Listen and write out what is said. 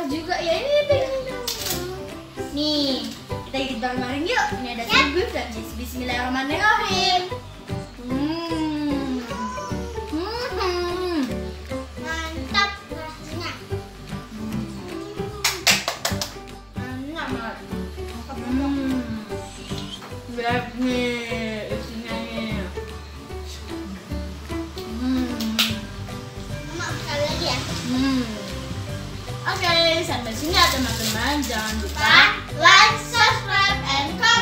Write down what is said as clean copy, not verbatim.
juga ya, ini pengen dong. Nih, kita gigit bareng-bareng yuk. Ini ada suguh dan bismillahirrahmanirrahim. Mantap rasanya. Enak banget. Lihat nih isinya nih. Mama sekali lagi ya. Oke, sampai sini ya teman-teman. Jangan lupa Like, subscribe, and comment.